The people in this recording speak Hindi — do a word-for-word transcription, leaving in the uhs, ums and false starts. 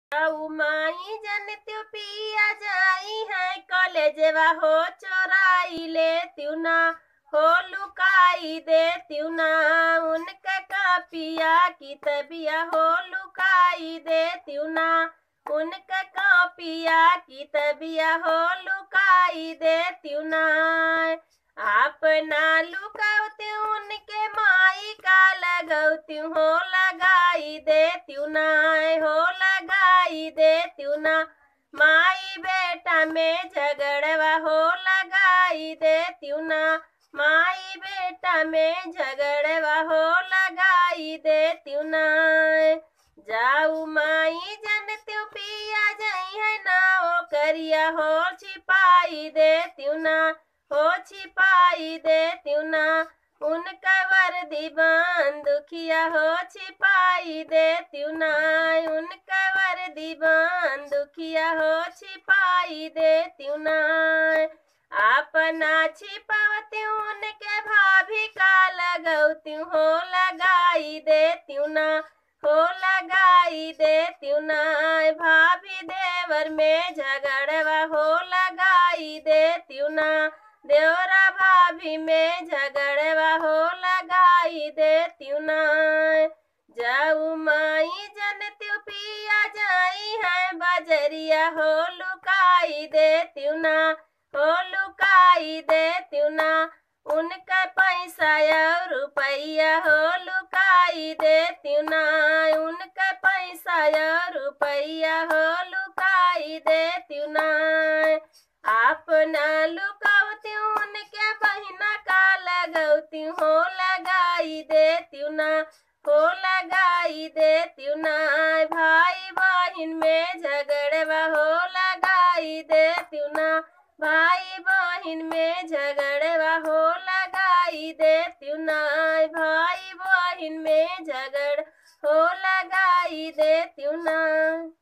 औ माई जनत्यू पिया जाई है कॉलेजवा हो चोराई ले त्यू ना हो लुकाई दे त्यू ना उनका कापिया की तबिया हो लुकाई दे त्यू ना उनका कापिया की तबिया हो लुकाई दे त्यू ना अपना लुकावती उनके माई का लगौती हो लगाई दे त्यू ना हो लगाई दे त्यू ना माई बेटा में झगड़वा हो लगाई दे त्यू ना माई बेटा में झगड़वा हो लगाई दे त्यू ना जाऊ माई जन त्यू पिया जाई है ना ओ करिया हो छिपाई दे त्यू ना हो छिपाई दे त्यू ना उनका वर्दी बांध दुखिया हो छिपाई दे त्यू ना उनका वर्दी बांध दुखिया हो छिपाई दे त्यू ना अपना छिपावती उनके भाभी का लगौती हो लगाई दे त्यू ना हो लगाई दे त्यू ना भाभी देवर में झगड़वा हो लगाई दे त्यू ना देवरा भाभी में झगड़वा हो लगाई दे त्यू ना जाऊ माई जन त्यू पिया जाई है बजरिया हो लुकाई दे त्यू ना हो लुकाई दे त्यू ना उनका पैसा और रुपया हो लुकाई दे त्यू ना उनका पैसा और रुपया हो लुकाई दे त्यू ना अपना लुकावती उनके बहिना का लगौती हो लगाई दे त्यू ना हो लगाई दे त्यू ना भाई बहन में झगड़वा हो लगाई दे त्यू ना भाई बहन में झगड़वा हो लगाई दे त्यू ना भाई बहन में झगड़ हो लगाई दे त्यू ना।